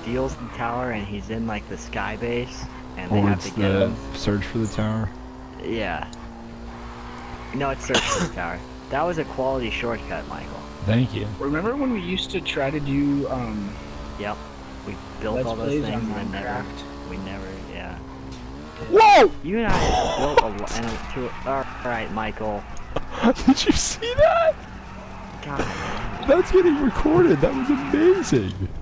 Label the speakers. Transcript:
Speaker 1: steals the tower and he's in like the sky base and they
Speaker 2: Or
Speaker 1: have
Speaker 2: it's
Speaker 1: to get
Speaker 2: the
Speaker 1: him.
Speaker 2: search for the tower.
Speaker 1: Yeah. No, it's search for the tower. That was a quality shortcut, Michael.
Speaker 2: Thank you.
Speaker 3: Remember when we used to try to do
Speaker 1: Yep. We built
Speaker 3: Let's
Speaker 1: all those
Speaker 3: Plays
Speaker 1: things
Speaker 3: on
Speaker 1: and then never.
Speaker 3: Minecraft?
Speaker 1: We never. Yeah.
Speaker 2: Whoa!
Speaker 1: You and I have built a lot. Alright, Michael.
Speaker 2: Did you see that?
Speaker 1: God.
Speaker 2: That's getting recorded. That was amazing.